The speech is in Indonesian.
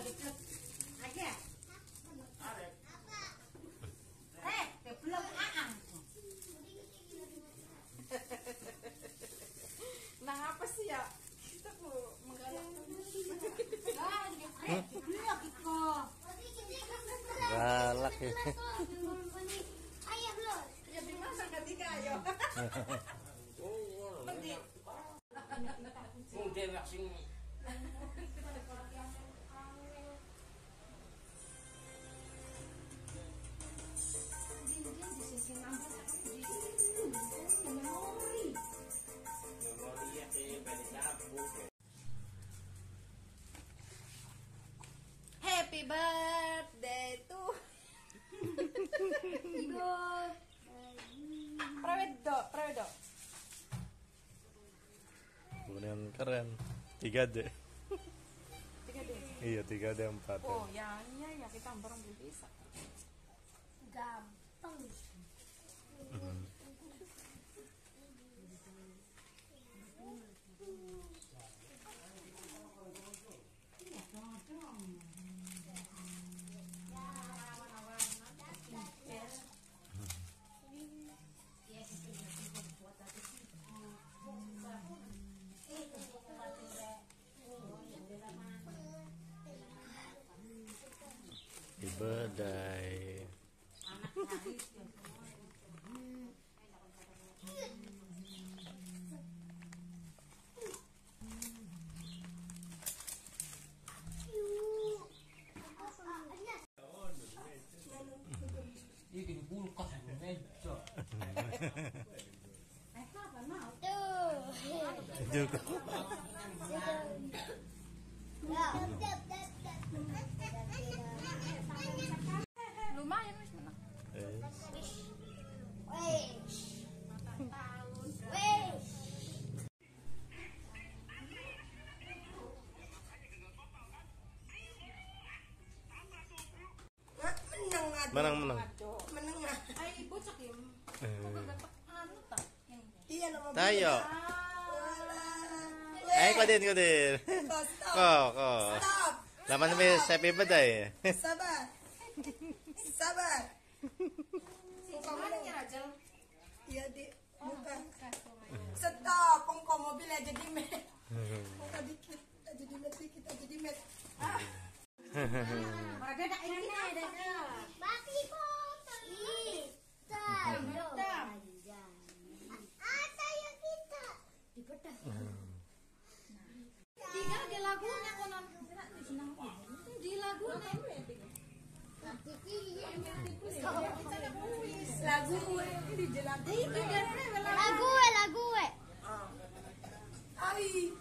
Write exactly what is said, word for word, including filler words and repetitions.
Aja. Eh, belum aang. Nah, apa sih ya? Kita mau menggalak. Eh, belum kok. Galak ya. Ayo belum. Ya di mana ketika ayo. Mungkin langsung Happy birthday to Ibu. Prawedo, Prawedo. Kemudian keren. tiga D. tiga D. Iya, tiga D empat D. Oh, ya, iya ya kita bareng belum bisa. Gampang. Hmm. Happy birthday. ini kulkas meja. Juga. Lumayan wis menang. Eh. Menang menang. Menengah. Ai bocah ya. Anu tak. Iya nama. Tayo. Eh, kodin kodin. Kok kok. Stop. Laman wis happy birthday. Sabar. Sabar. Kemana aja? Iya di muka. Stop. Pengko mobil aja di met. Muka dikit. Aja di met dikit aja di met. Ah. Ada dak ini ada. Mati foto. Kita. Ada yang kita. Dipedah. Tiga di lagunya konon di lagunya. Lagu di jelas. Lagu Lagu lagu. Ai.